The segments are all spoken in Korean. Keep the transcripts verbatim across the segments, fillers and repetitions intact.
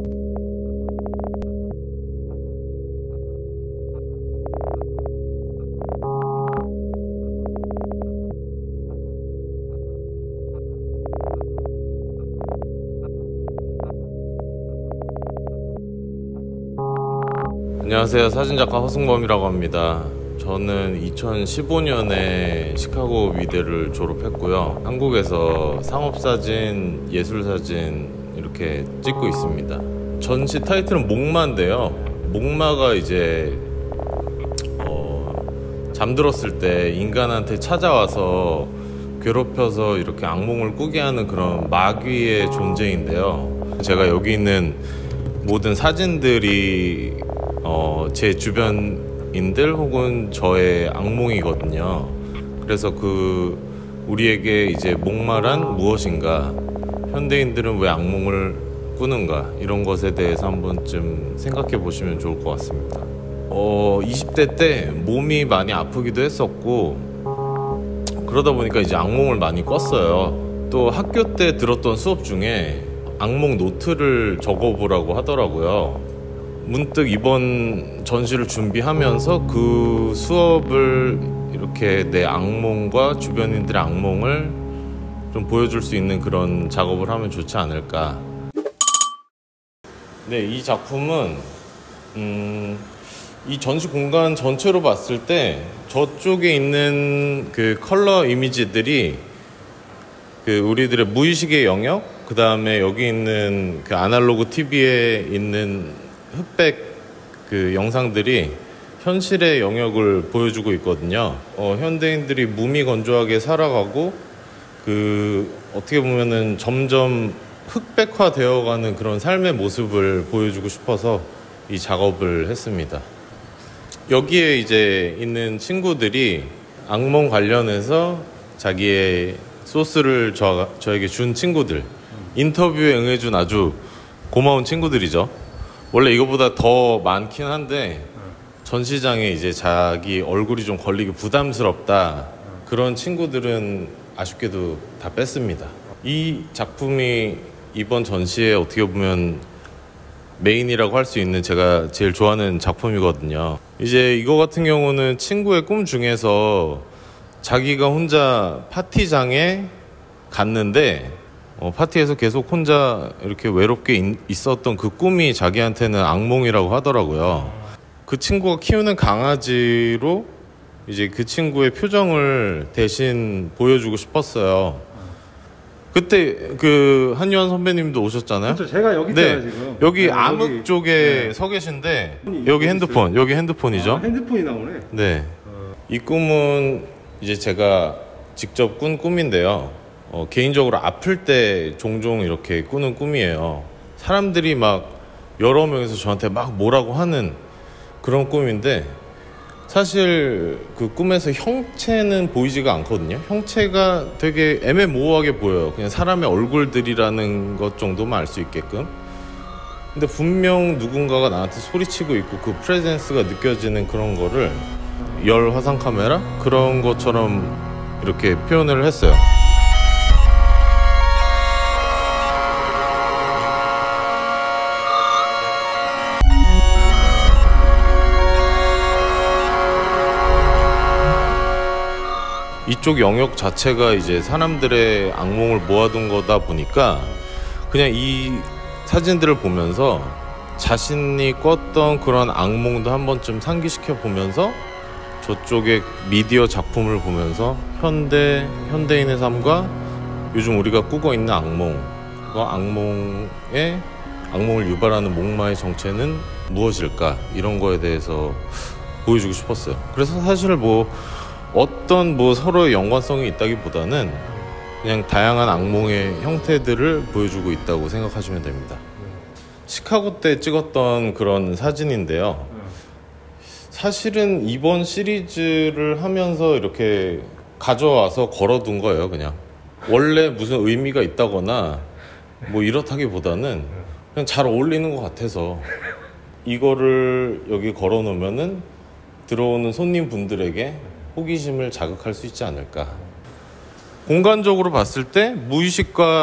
안녕하세요. 사진작가 허승범이라고 합니다. 저는 이천십오 년에 시카고 미대를 졸업했고요. 한국에서 상업사진, 예술사진 이렇게 찍고 있습니다. 전시 타이틀은 목마인데요. 목마가 이제 어, 잠들었을 때 인간한테 찾아와서 괴롭혀서 이렇게 악몽을 꾸게 하는 그런 마귀의 존재인데요. 제가 여기 있는 모든 사진들이 어, 제 주변인들 혹은 저의 악몽이거든요. 그래서 그 우리에게 이제 목마란 무엇인가, 현대인들은 왜 악몽을 꾸는가, 이런 것에 대해서 한 번쯤 생각해 보시면 좋을 것 같습니다. 어, 이십 대 때 몸이 많이 아프기도 했었고 그러다 보니까 이제 악몽을 많이 꿨어요. 또 학교 때 들었던 수업 중에 악몽 노트를 적어보라고 하더라고요. 문득 이번 전시를 준비하면서 그 수업을 이렇게 내 악몽과 주변인들의 악몽을 좀 보여줄 수 있는 그런 작업을 하면 좋지 않을까. 네, 이 작품은 음, 이 전시 공간 전체로 봤을 때 저쪽에 있는 그 컬러 이미지들이 그 우리들의 무의식의 영역, 그 다음에 여기 있는 그 아날로그 티비에 있는 흑백 그 영상들이 현실의 영역을 보여주고 있거든요. 어, 현대인들이 무미건조하게 살아가고 그 어떻게 보면은 점점 흑백화 되어가는 그런 삶의 모습을 보여주고 싶어서 이 작업을 했습니다. 여기에 이제 있는 친구들이 악몽 관련해서 자기의 소스를 저, 저에게 준 친구들, 인터뷰에 응해준 아주 고마운 친구들이죠. 원래 이거보다 더 많긴 한데 전시장에 이제 자기 얼굴이 좀 걸리기 부담스럽다, 그런 친구들은 아쉽게도 다 뺐습니다. 이 작품이 이번 전시에 어떻게 보면 메인이라고 할 수 있는 제가 제일 좋아하는 작품이거든요. 이제 이거 같은 경우는 친구의 꿈 중에서 자기가 혼자 파티장에 갔는데 어, 파티에서 계속 혼자 이렇게 외롭게 인, 있었던 그 꿈이 자기한테는 악몽이라고 하더라고요. 그 친구가 키우는 강아지로 이제 그 친구의 표정을 대신 보여주고 싶었어요. 그때 그 한유한 선배님도 오셨잖아요. 그렇죠. 제가 여기 네, 있어요 지금. 여기 네, 암흑 여기, 쪽에 네. 서 계신데 여기 핸드폰, 여기 핸드폰이죠. 아, 핸드폰이 나오네. 네, 어. 이 꿈은 이제 제가 직접 꾼 꿈인데요. 어, 개인적으로 아플 때 종종 이렇게 꾸는 꿈이에요. 사람들이 막 여러 명이서 저한테 막 뭐라고 하는 그런 꿈인데 사실 그 꿈에서 형체는 보이지가 않거든요. 형체가 되게 애매모호하게 보여요. 그냥 사람의 얼굴들이라는 것 정도만 알 수 있게끔. 근데 분명 누군가가 나한테 소리치고 있고 그 프레젠스가 느껴지는 그런 거를 열 화상 카메라? 그런 것처럼 이렇게 표현을 했어요. 이쪽 영역 자체가 이제 사람들의 악몽을 모아둔 거다 보니까 그냥 이 사진들을 보면서 자신이 꿨던 그런 악몽도 한 번쯤 상기시켜 보면서 저쪽의 미디어 작품을 보면서 현대, 현대인의 삶과 요즘 우리가 꾸고 있는 악몽과 악몽의 악몽을 유발하는 목마의 정체는 무엇일까, 이런 거에 대해서 보여주고 싶었어요. 그래서 사실 뭐 어떤 뭐 서로의 연관성이 있다기보다는 그냥 다양한 악몽의 형태들을 보여주고 있다고 생각하시면 됩니다. 시카고 때 찍었던 그런 사진인데요. 사실은 이번 시리즈를 하면서 이렇게 가져와서 걸어둔 거예요. 그냥 원래 무슨 의미가 있다거나 뭐 이렇다기보다는 그냥 잘 어울리는 것 같아서 이거를 여기 걸어 놓으면은 들어오는 손님분들에게 호기심을 자극할 수 있지 않을까. 공간적으로 봤을 때 무의식과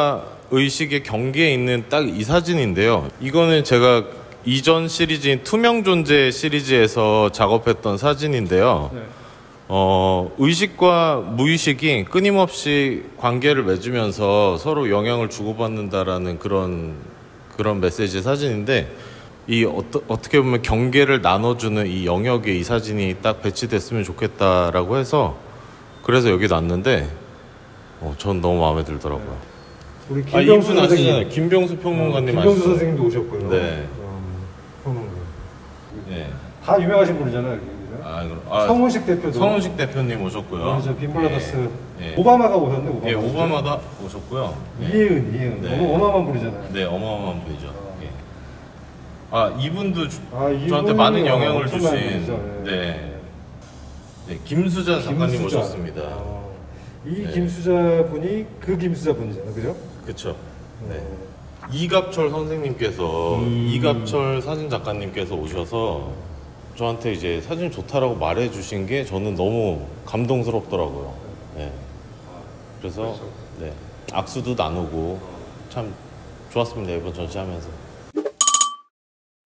의식의 경계에 있는 딱 이 사진인데요. 이거는 제가 이전 시리즈인 투명 존재 시리즈에서 작업했던 사진인데요. 네. 어, 의식과 무의식이 끊임없이 관계를 맺으면서 서로 영향을 주고받는다라는 그런 그런 메시지의 사진인데, 이 어떠, 어떻게 보면 경계를 나눠주는 이 영역에 이 사진이 딱 배치됐으면 좋겠다라고 해서 그래서 여기 놨는데 어, 전 너무 마음에 들더라고요. 우리 아, 김병수 이분 선생님, 아시잖아요. 김병수 평론가님 김병수 아시죠? 선생님도 오셨고요. 네. 어, 평론가. 네. 다 유명하신 분이잖아요. 여기. 아, 그럼, 아, 성훈식 대표도. 성훈식 대표님 오셨고요. 그래서 빈블라더스. 예. 예. 오바마가 오셨네. 오바마. 예, 오바마도 오셨고요. 예. 이혜은, 이혜은. 네. 너무 어마어마한 분이잖아요. 네, 어마어마한 분이죠. 아. 예. 아, 이분도 주, 아, 이분이 저한테 많은 영향을 엄청난 주신 분이죠. 네. 네. 네, 김수자 작가님 김수자. 오셨습니다. 어, 이 네. 김수자 분이 그 김수자 분이잖아요. 그죠? 그렇죠. 네. 어, 이갑철 선생님께서 음. 이갑철 사진 작가님께서 오셔서 저한테 이제 사진 좋다라고 말해 주신 게 저는 너무 감동스럽더라고요. 네. 그래서 그렇죠. 네. 악수도 나누고 참 좋았습니다. 이번 전시하면서.